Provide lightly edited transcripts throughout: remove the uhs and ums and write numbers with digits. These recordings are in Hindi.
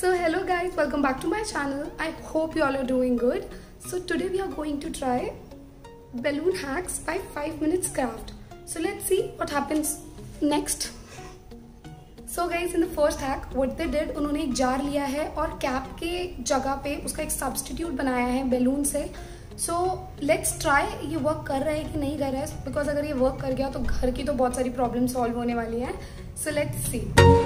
So hello guys, welcome back to my channel. I hope you all are doing good. So today we are going to try balloon hacks by 5 minutes craft. So let's see what happens next. So guys, in the first hack what they did, उन्होंने एक जार लिया है और कैप के जगह पे उसका एक सब्स्टिट्यूट बनाया है बैलून से. सो लेट्स ट्राई ये वर्क कर रहा है कि नहीं कर रहा है, बिकॉज अगर ये वर्क कर गया तो घर की तो बहुत सारी प्रॉब्लम सॉल्व होने वाली है. So let's see.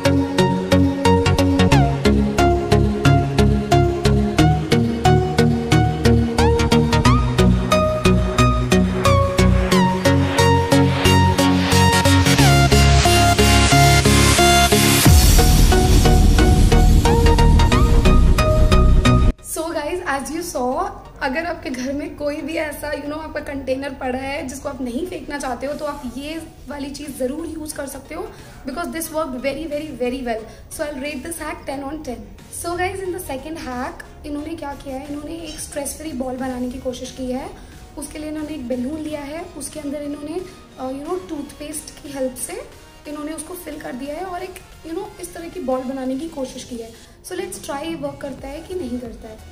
As you saw, अगर आपके घर में कोई भी ऐसा आपका कंटेनर पड़ा है जिसको आप नहीं फेंकना चाहते हो तो आप ये वाली चीज़ ज़रूर यूज़ कर सकते हो, because this work very very very well. So I rate this hack 10 on 10. So guys, in the second hack इन्होंने क्या किया है, इन्होंने एक स्ट्रेस फ्री बॉल बनाने की कोशिश की है. उसके लिए इन्होंने एक बैलून लिया है, उसके अंदर इन्होंने टूथपेस्ट की हेल्प से इन्होंने उसको फिल कर दिया है और एक इस तरह की बॉल बनाने की कोशिश की है. सो लेट्स ट्राई वर्क करता है कि नहीं करता है.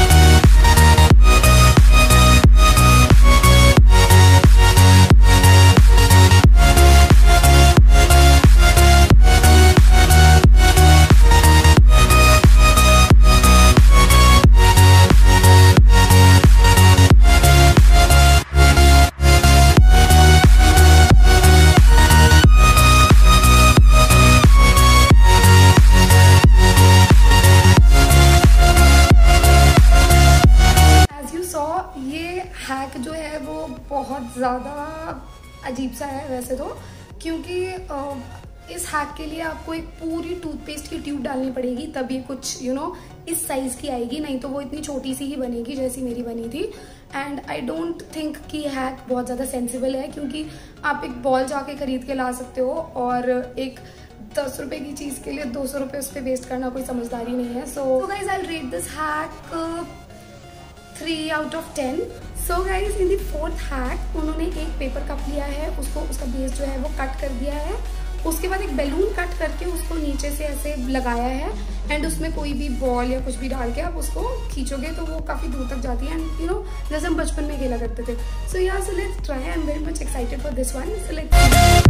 हैक जो है वो बहुत ज़्यादा अजीब सा है वैसे तो, क्योंकि इस हैक के लिए आपको एक पूरी टूथपेस्ट की ट्यूब डालनी पड़ेगी तब ये कुछ इस साइज़ की आएगी, नहीं तो वो इतनी छोटी सी ही बनेगी जैसी मेरी बनी थी. एंड आई डोंट थिंक कि ये हैक बहुत ज़्यादा सेंसिबल है, क्योंकि आप एक बॉल जाके खरीद के ला सकते हो और एक 10 रुपये की चीज़ के लिए 200 रुपये उस पर वेस्ट करना कोई समझदारी नहीं है. So guys, I rate this hack 3 out of 10. So guys, in the fourth hack उन्होंने एक पेपर कप लिया है, उसका बेस जो है वो कट कर दिया है. उसके बाद एक बैलून कट करके उसको नीचे से ऐसे लगाया है एंड उसमें कोई भी बॉल या कुछ भी डाल के आप उसको खींचोगे तो वो काफ़ी दूर तक जाती है. एंड जैसे हम बचपन में खेला करते थे. सो यार, so let's try. I am very much excited for this one. So let's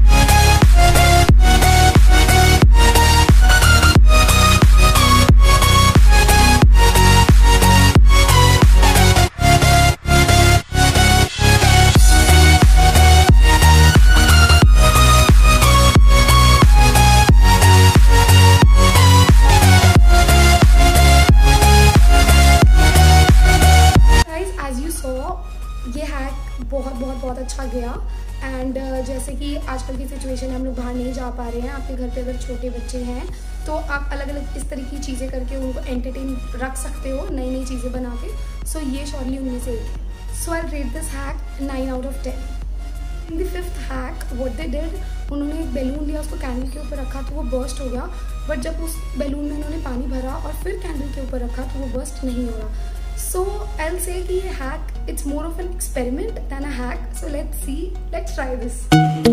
ये हैक बहुत अच्छा गया. एंड जैसे कि आजकल की सिचुएशन है, हम लोग बाहर नहीं जा पा रहे हैं. आपके घर पे अगर छोटे बच्चे हैं तो आप अलग अलग इस तरह की चीज़ें करके उनको एंटरटेन रख सकते हो, नई नई चीज़ें बना के. सो ये श्योरली उनमें से एक है. So I rate this hack 9 out of 10. In the fifth hack what they did, उन्होंने एक बैलून लिया, उसको कैंडल के ऊपर रखा तो वो बर्स्ट हो गया. बट जब उस बैलून में उन्होंने पानी भरा और फिर कैंडल के ऊपर रखा तो वो बर्स्ट नहीं हो रहा. So I'll say कि ये hack it's more of an experiment than a hack. So let's see, let's try this.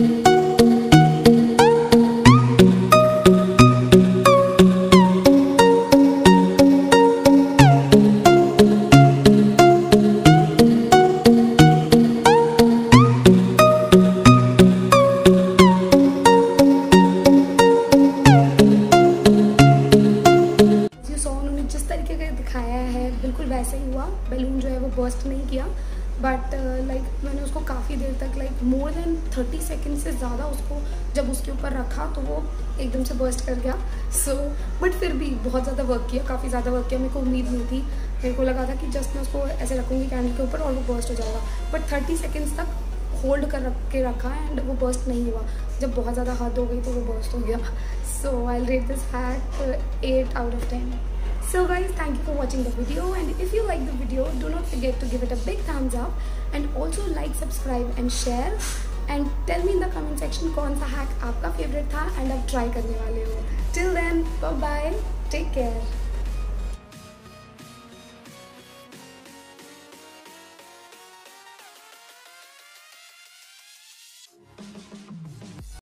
दिखाया है बिल्कुल वैसे ही हुआ. बैलून जो है वो बर्स्ट नहीं किया, बट मैंने उसको काफ़ी देर तक मोर देन 30 सेकेंड से ज़्यादा उसको जब उसके ऊपर रखा तो वो एकदम से बर्स्ट कर गया. सो बट फिर भी बहुत ज़्यादा वर्क किया, काफ़ी ज़्यादा वर्क किया. मेरे को उम्मीद नहीं थी, मेरे को लगा था कि जस्ट मैं उसको ऐसे रखूँगी कैंडल के ऊपर और वो बर्स्ट हो जाएगा. बट 30 सेकेंड्स तक होल्ड कर के रखा एंड वो बर्स्ट नहीं हुआ. जब बहुत ज़्यादा हद हो गई तो वो बर्स्ट हो गया. So I rate this hack 8 out of 10. So guys, thank you for watching the video, and if you like the video, do not forget to give it a big thumbs up and also like, subscribe and share, and tell me in the comment section कौन सा hack आपका favorite था and आप try करने वाले हो. Till then, bye bye, take care.